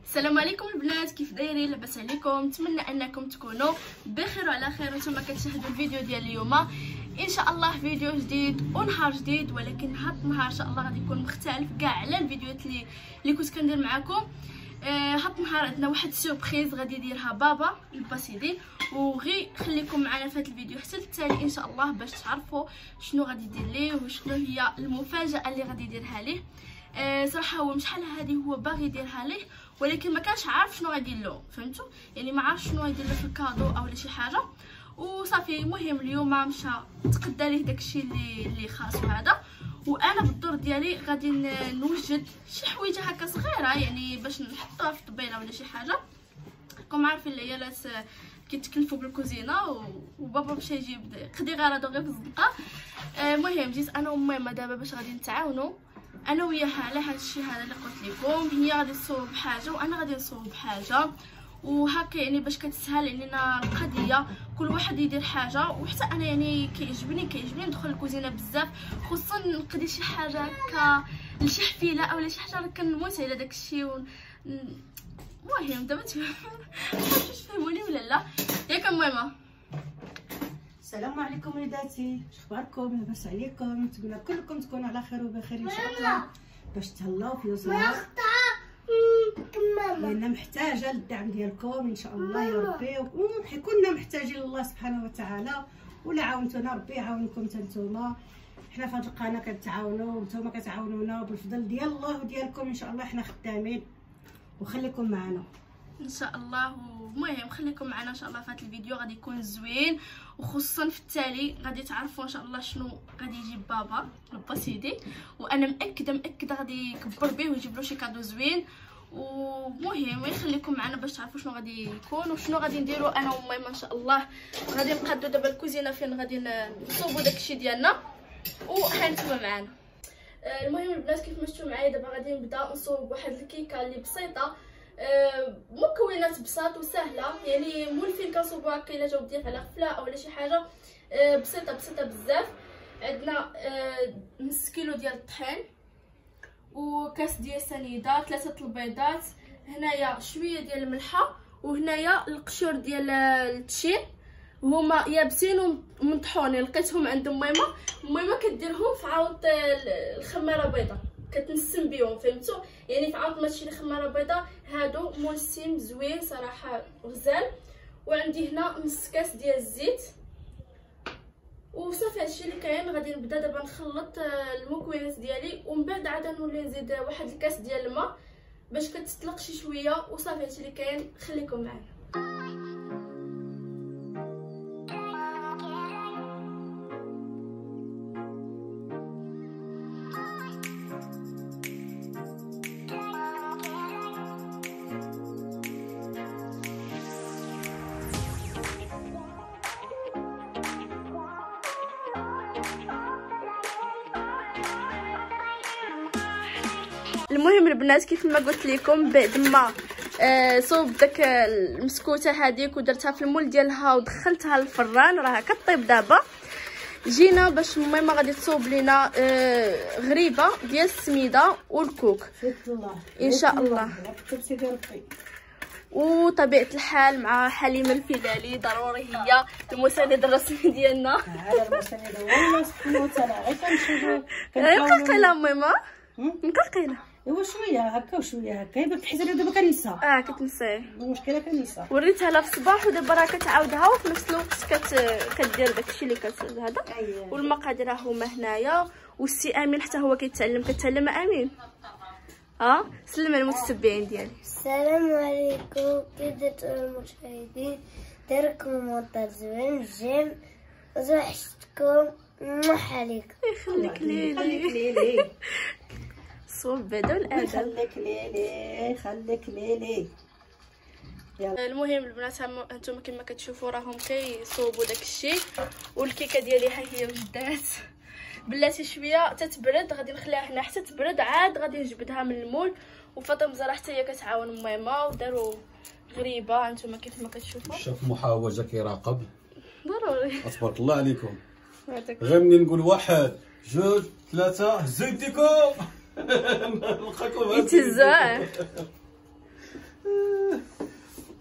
السلام عليكم البنات، كيف دايرين؟ لاباس عليكم؟ نتمنى انكم تكونوا بخير وعلى خير. نتوما كتشاهدوا الفيديو ديال اليوم ان شاء الله فيديو جديد ونهار جديد، ولكن هذا النهار ان شاء الله غادي يكون مختلف كاع على الفيديوهات اللي كنت كندير معكم. هذا النهار عندنا واحد السوربريز غادي يديرها بابا الباسيدي، وغي خليكم معنا في هذا الفيديو حتى التالي ان شاء الله باش تعرفوا شنو غادي يدير ليه وشنو هي المفاجاه اللي غادي يديرها ليه. صراحه هو مش شحال هذه هو باغي يديرها ليه، ولكن ما كانش عارف شنو غادي له، فهمتوا؟ يعني ما عارف شنو غيدير له في الكادو او شي حاجه، وصافي. المهم اليوم مشى تقدى ليه داكشي اللي خاصو هذا، وانا بالدور ديالي غادي نوجد شي حويجه هكا صغيره يعني باش نحطوها في الطبيله ولا شي حاجه. راكم عارفين العيالات كيتكلفوا بالكوزينه، وبابا مشى يجيب قدي غرضو غير في الزنقه. المهم جيت انا وماما دابا باش غادي نتعاونوا انا وياها على هذا الشيء هذا اللي قلت لكم. هي غادي تصوب بحاجه وانا غادي نصوب بحاجه، وهكا يعني باش كتسهل علينا القضيه، كل واحد يدير حاجه. وحتى انا يعني كيعجبني ندخل الكوزينه بزاف، خصوصا نقضي شي حاجه هكا لشي حفيله او شي حاجه كنموت على داك الشيء المهم دابا تفهموني ولا لا؟ ياك ماما؟ السلام عليكم وليداتي، اخباركم؟ لاباس عليكم؟ نتمنى كلكم تكونوا على خير وبخير ان شاء الله، باش تهلاو في يوصلنا، لان محتاجه للدعم ديالكم ان شاء الله يا ربي، وكنا محتاجين لله سبحانه وتعالى، ولا عاونتونا ربي يعاونكم حتى نتوما. حنا في هذه القناه كنتعاونوا ونتوما كتعاونونا، وبالفضل ديال الله وديالكم ان شاء الله حنا خدامين، وخليكم معنا ان شاء الله. المهم خليكم معنا ان شاء الله في هذا الفيديو، غادي يكون زوين، وخصوصا في التالي غادي تعرفوا ان شاء الله شنو غادي يجيب بابا الباسيدي، وانا مأكده غادي يكبر به ويجيب له شي كادو زوين. ومهم يخليكم معنا باش تعرفوا شنو غادي يكون وشنو غادي نديروا انا وماما ان شاء الله. غادي نقادو دابا الكوزينه فين غادي نصوبوا داكشي ديالنا، وحنتوما معنا. المهم البنات كيف ما شفتوا معايا دابا غادي نبدا نصوب واحد الكيكه اللي بسيطه، مكونات بساط وسهله، يعني مولفين كنصوبوا هكا الا جاو ديال على غفله او شي حاجه بسيطه بزاف. عندنا نص كيلو ديال الطحين، وكاس ديال سنيده، 3 البيضات، هنايا شويه ديال الملحه، وهنايا القشور ديال التشين، هما يابسين ومطحونين، لقيتهم عند ماما كديرهم في عاود الخماره بيضه، كتنسم بيهم، فهمتوا؟ يعني في عاود ما تشري خماره بيضه هادو مونسين زوين صراحه غزال. وعندي هنا نص كاس ديال الزيت، وصافي هادشي اللي كاين. غادي نبدا دابا نخلط المكونات ديالي، ومن بعد عاد نولي نزيد واحد الكاس ديال الماء باش كتطلق شي شويه، وصافي هادشي اللي كاين. خليكم معنا. المهم البنات كيف ما قلت لكم، بعد ما صوب داك المسكوته هذيك ودرتها في المول ديالها ودخلتها للفران، راها كطيب دابا. جينا باش ماما غادي تصوب لينا غريبه ديال السميده والكوك ان شاء الله. وطبيعه الحال مع حليمه الفلالي ضروري هي المساند الرسمي ديالنا. هذا المساند هو الله سبحانه وتعالى. غير كنشوفوا نقلقيلها ماما، نقلقيلها ايوا شويه هكا وشويه هكا، يبقى تحسي دابا كنسى. كتنسى المشكله كنسى. وريتها لها في الصباح ودابا راه كتعاودها، وفي نفس الوقت كدير داكشي اللي هذا. والمقادير هما هنايا، والسي امين حتى هو كتعلم امين. سلم على المتتبعين ديالي. السلام عليكم، كيف درتو المشاهدين؟ داركم مونتاج زوين جيم، وحشتكم عليكم. يخليك ليلي صوب بعدا والادب. خليك ليلي. المهم البنات هانتوما كما كتشوفوا راهم كيصوبوا داكشي، والكيكه ديالي ها هي وجدات. بلاتي شويه تتبرد، غادي نخليها هنا حتى تبرد، عاد غادي نجبدها من المول. وفاطمه زهره حتى هي كتعاون ماما، وداروا غريبه هانتوما كيف ما كتشوفوا. شاف محاوجه كيراقب ضروري. تبارك الله عليكم. غير مني نقول 1 2 3 هزوا يديكم. نلقاكم يتهزوا.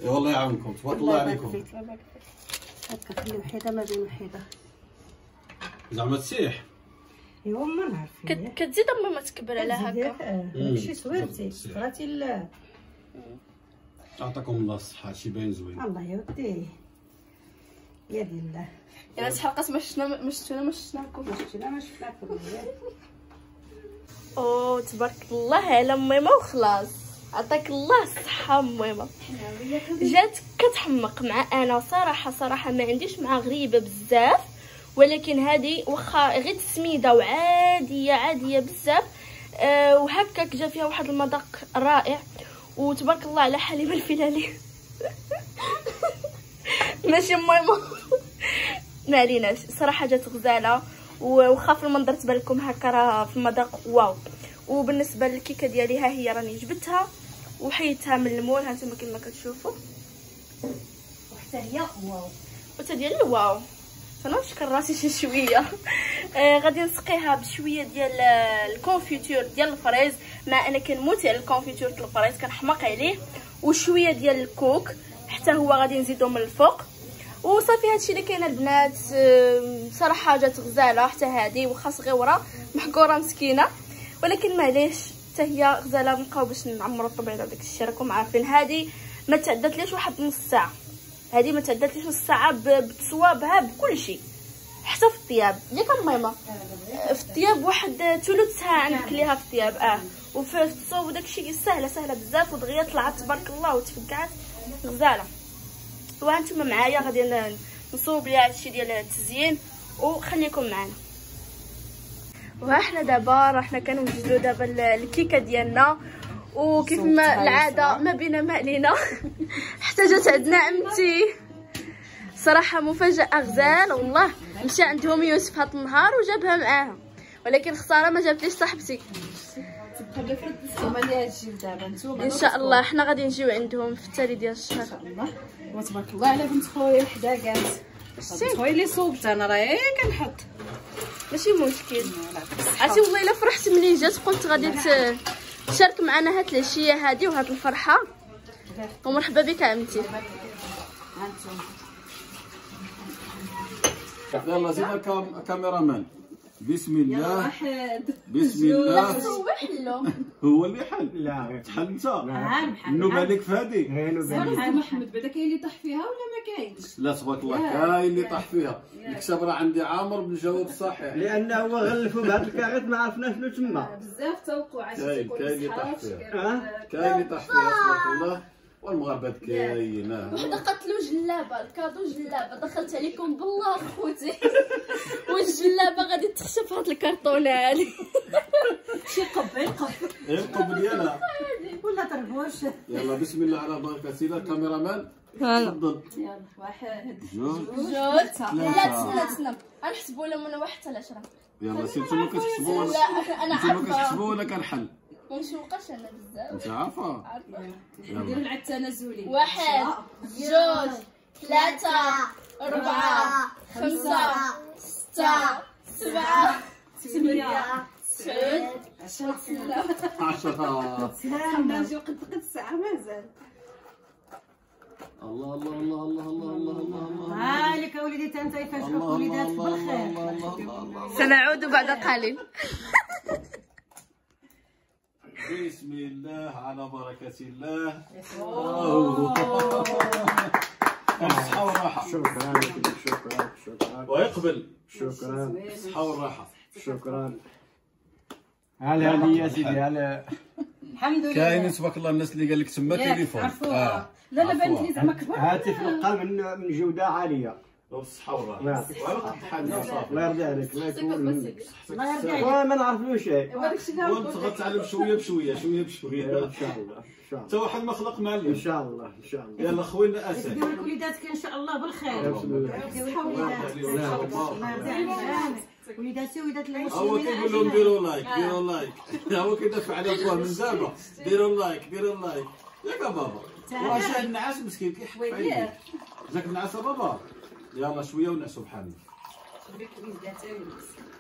والله يعاونكم، تبارك الله عليكم. هكا خلي وحيده ما بين وحيده زعما تسيح. ايوا ما نعرف كتزيد ما تكبر على هكا. ماشي صويرتي صغاتي لا. يعطيكم الله الصحه، هادشي باين زوين. الله يوديه يا دي الله. الا تحرقت ما شفناكم. ما شفناكم او تبارك الله على ميمه وخلاص. عطاك الله الصحه ميمه. جات كتحمق مع انا صراحه ما عنديش مع غريبه بزاف، ولكن هذه واخا غير سميده وعاديه بزاف وهكاك جا فيها واحد المذاق رائع. وتبارك الله على حليب الفلالي. ماشي ميمه. ما عليناش صراحه جات غزاله، وخا في المنظر تبان لكم هكا راه في المذاق واو. وبالنسبه للكيكه ديالي ها هي راني جبتها وحيدتها من المول، ها نتوما كما كتشوفوا، وحتى هي واو. وحتى ديال واو. انا نشكر راسي شي شويه. غادي نسقيها بشويه ديال الكونفيتور ديال الفريز، مع انا كنموت على الكونفيتور ديال الفريز كنحماق عليه، وشويه ديال الكوك حتى هو غادي نزيدو من الفوق. وصافي هادشي اللي كاين البنات. صراحه جات غزاله حتى هذه، واخا صغيره محقوره مسكينه، ولكن معليش حتى هي غزاله. نبقاو باش نعمروا الطبيعه وداك الشيء راكم عارفين. هذه ما تعداتليش واحد نص ساعه، هذه ما تعداتليش نص ساعه بتصوابها بكل شيء، حتى في الطياب اللي كان ميمه في الطياب واحد ثلث ساعه نكليها في الطياب. وفي التصوب وداك الشيء سهله بزاف، ودغيا طلعت تبارك الله وتفقعت غزاله. وانتم معايا غادي نصوب ليها هادشي ديال التزيين، وخليكم معنا. وها حنا دابا راحنا كنوجدوا دابا الكيكه ديالنا، وكيف ما العاده ما بينا ما علينا. حتى جات عندنا عمتي صراحه مفاجاه غزال والله. مشى عندهم يوسف هاد النهار وجابها معاها، ولكن خساره ما جابتليش صاحبتي. ان شاء الله حنا غادي نجيو عندهم في التالي ديال الشهر ان شاء الله. وتبارك الله على بنت خويا وحده كاع. بنت خويا اللي صوبت انا راه كنحط ماشي مشكل. عرفتي والله الا فرحت ملي جات، قلت غادي تشارك معنا هاد العشيه هادي وهاد الفرحه. ومرحبا بك عمتي. يلا زيد الكاميرامان. بسم الله. بسم الله. هو حلو. هو اللي حل. لا تحل انت. منو بالك في هذه؟ محمد بعدا كاين اللي طاح فيها ولا ما كاينش؟ لا تبارك الله كاين اللي طاح فيها. الكتاب راه عندي عامر بالجواب الصحيح، لانه هو غلفوا بهذا الكاغيط ما عرفنا شنو تما. بزاف توقعات. كاين اللي طاح فيها. كاين اللي طاح فيها تبارك الله. والمغربات كاين. وحده قتلوا جلابه، الكادو جلابه دخلت عليكم بالله خوتي. والجلابه غادي تخشى في هاد الكرتونه هادي. شي قب القب ديالها ولا طربوش. يلا بسم الله على بركه الله. الكاميرامان تفضل. يلا واحد جوج لا تسنى غنحسبوا لهم من 1 حتى 10. يلا سير نتوما كتحسبوا لا انا نتوما كتحسبوا عارفه ولا كنحل؟ ونشوقش انا بزاف. انت عارفه. نديرو العد التنازلي. 1 2 3 4 5 6 7 8 9 10. 10. نجيو قد الساعه مازال. الله الله الله الله الله الله الله الله. هالك وليدي انت يفاجئوك وليداتك بالخير. سنعود بعد قليل. بسم الله على بركة الله. الصحة والراحة. شكرا شكرا ويقبل. شكرا الصحة والراحة. شكرا. هلا هذه يا سيدي هلا. الحمد لله. كاين تبارك الله الناس اللي قال لك تما تليفون. لا بانت لي زعما كبر. هاتف نقل من جودة عالية. بالصحة والراحة. الله يرضي عليك. الله يكون الله يرضي عليك. ما نعرفوا شيء. وانت غتعلم شوية بشوية شوية بشوية. ان شاء الله ان شاء انت الله واحد ما خلق معلم. ان شاء الله ان شاء الله. يلا خوينا اسد. ديروا لك وليداتك ان شاء الله بالخير. وليداتي وليدات هو كيقول لهم ديروا لايك ديروا لايك. هو كيدافع على بوه من دابا. ديروا لايك ديروا لايك. ياك بابا. واش النعاس مسكين كيحك عليك. جاك النعاس بابا. يلا شويه ونعسوا بحالنا.